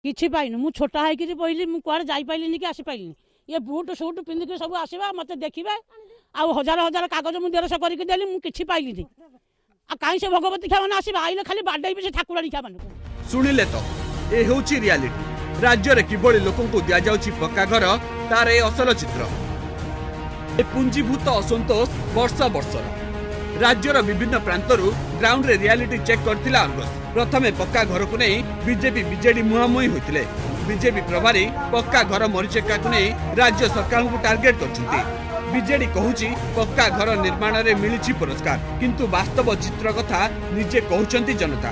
किछि पाइनु मु छोटा है कि पहिले मु कुआडे जाई पाइलिनी कि आसी पाइलिनी ये बूट सूट पिंधिक सब आसवा मत देखिबा आ हजार हजार कागज मु 150 करके देली मु किछि पाइलिनी आ काई से भगवती खा माने आसीबा आइले खाली बाडई से ठाकुराणी खा माने सुनिले तो ए होची रियलिटी राज्य रे किबळी लोकन को दिया जाउची पक्का घर तार ए असल चित्र ए पुंजीभूत असंतोष वर्ष वर्षर राज्यर विभिन्न प्रांतरू ग्राउंड रे रियलिटी चेक करथिला अर्गस प्रथमे पक्का घर को नहीं बीजेपी बीजेडी मुहामुही होते बीजेपी प्रभारी पक्का घर मरीचेका को नहीं राज्य सरकार को टार्गेट करछुंती बीजेडी कहूची पक्का घर निर्माण रे मिलिछि पुरस्कार किंतु वास्तव चित्र कथा निजे कहउचंती जनता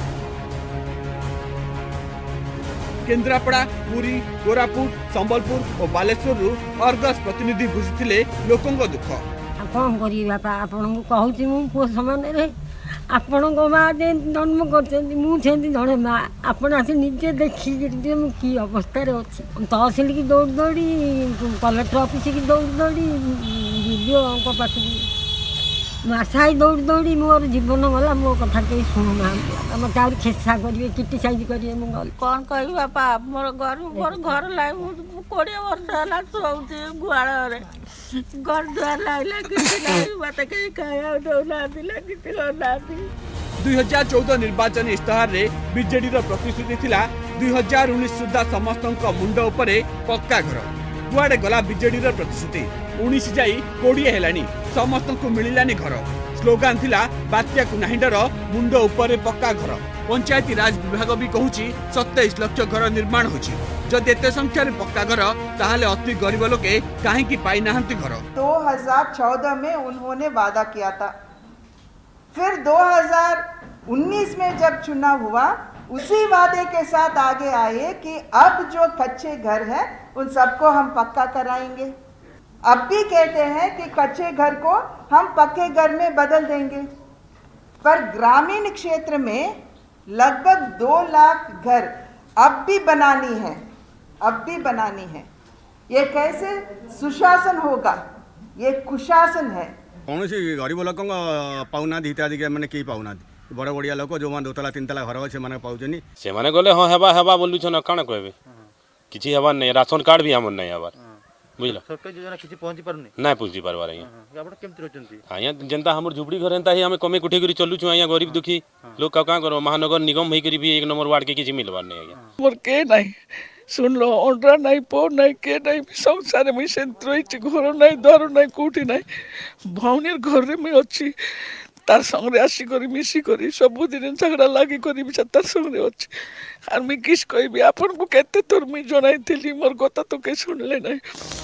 केन्द्रापड़ा पुरी कोरापुट संबलपुर और बालेश्वर अर्गस प्रतिनिधि बुझिथिले लोकंग दुख कौन करी बापा आपन को कहूची मु पुओ समान रे आपन को मां जे जन्म करछन मु छेंदी जणे मां आपन आसी निजे देखि जे मु की अवस्था रे अछि तहसील की दौड़ दौड़ी कलेक्टर ऑफिस की दौड़ दौड़ी वीडियो को पास मासाई दौड़ दौड़ी मोर जीवन गला मो कथा के सुनु ना हम तार खेसा करिवे किटी साइज करिवे मु गल कोन कहि बापा मोर घर लाई मु 20 वर्ष हला सोउते गुआळ रे घर द्वार लाइला किटी लाई मते के खाया डोला दिला किटी लोना दी 2014 निर्वाचन इस्ताहार रे बीजेडी रो प्रतिश्रुति थिला 2019 सुधा समस्तक मुंड उपरे पक्का घर कुआडे गला बीजेडी रो प्रतिश्रुति 19 जाई 20 हेलानी समस्त को मिलिलानी घर स्लोगान थिला बात्या को नाही डर मुंड उपरे पक्का घर पंचायती राज विभाग भी कहूची 27 लाख घर निर्माण होची जदि एते संख्या रे पक्का घर ताहाले अति गरीब लोके काहे की पाई नाहंती घर 2014 में उन्होंने वादा किया था फिर 2019 में जब चुनाव हुआ उसी वादे के साथ आगे आए कि अब जो कच्चे घर हैं उन सबको हम पक्का कराएंगे अब भी कहते हैं कि कच्चे घर को हम पक्के घर में बदल देंगे पर ग्रामीण क्षेत्र में लगभग 2 लाख घर अब भी बनानी है ये कैसे सुशासन होगा ये कुशासन है कौन सी गरीब लोक पाऊना हिताधिकारी मैंने कई पाऊना बड़ बड़िया लोक जो 2 तला 3 तला घर अच्छे मैंने पाऊनी से माने गले हाँ हेबा हेबा बोलुछन काण कहबे किछि हेबा नै राशन कार्ड भी हमन नै हेबा बुझला सरकार योजना किछि पहुंची पारुनी नै पहुंची पारबार आपण केमति रहचंती आया जनता हमर झुपड़ी घर एंता ही हमें कमे कुठी करी चलु छु आया गरीब दुखी लोग का करो महानगर निगम होई करी भी 1 नंबर वार्ड के किछि मिलबार नै आया मोर के नै सुन लो ओंडरा नै पो नै के नै संसार में सेंत्र घर नै दर नै कोठी नै भौनीर घर रे में अछि तार संगे आसी करी मिसी करी सब दिन झगड़ा लागी करी भी तार संगे अछि आर मी किस कहबी आपन को केते तोर मी जणाई थिली मोर कथा तो के सुनले नै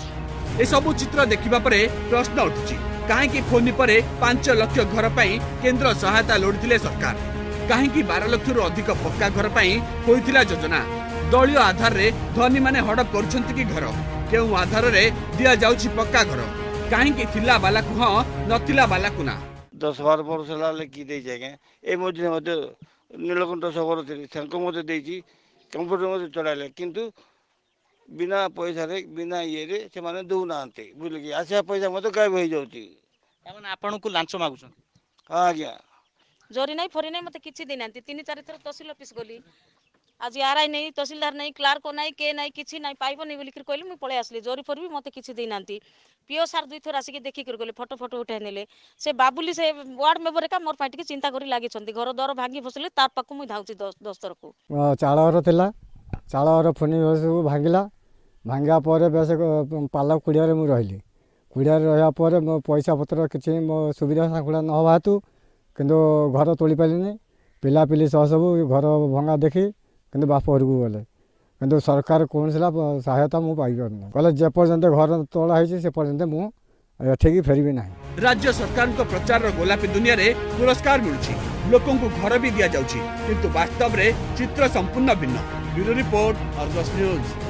ए सब चित्र देखिबा परे प्रश्न उठुची काहे की फोनी परे 5 लाख घर पई केंद्र सहायता लोडिथिले सरकार काहे की 12 लाख रु अधिक पक्का घर पई होइथिला योजना दलीय आधार रे धनी माने हड़प करछंती की घर केउ आधार रे दिया जाउची पक्का घर काहे की थिला बाला को हां नथिला बाला को ना 10-12 वर्ष लाले की दे जागे ए मझे मते नीलकंठ सगर थी थंको मते देची कंप्यूटर मते चलाले किंतु बिना पैसा रे बिना ये रे से माने दउ नांते बुझल की आशा पैसा मते गायब हो जाउची एमन आपन को लांच मागुछन हां गया जोरी नहीं फरी नहीं मते किछि दिनांती 3-4 थर तहसील ऑफिस गली आज आरआई नहीं तहसीलदार नहीं क्लार्क नहीं के नहीं किछि नहीं पाइबो नहीं बोली कर कहली मु पळे आसली जोरी फर भी मते किछि दिनांती पीओ सर 2 थर आसी देखि कर गले फोटो उठाइ नेले से बाबुली से वार्ड मेंबर का मोर पार्टी के चिंता करी लागि छंती घर दर भांगी फसले तार पाकु मु धाउची 10 थर को चाळर थिला चाळर फनी भांगिला भांगा पर बेस पाला कुड़िया रे मु रहिली कुड़िया रे रहया पर मो पैसा पत्र किछि मो सुविधा साकुला न होबा हेतु किंतु घर तोली पालिनी पिला पिली सब घर भंगा देखी किंतु बाप घर को गले किंतु सरकार कौन सहायता मु पाई करना कहले जे पर्यंत घर तोला है से पर्यंत मु एठेकी फेरबी ना राज्य सरकार को प्रचार गोलापी दुनिया रे पुरस्कार मिलुची लोकों को घर भी दिया जाउची किंतु वास्तव रे चित्र संपूर्ण भिन्न ब्यूरो रिपोर्ट अर्गस न्यूज।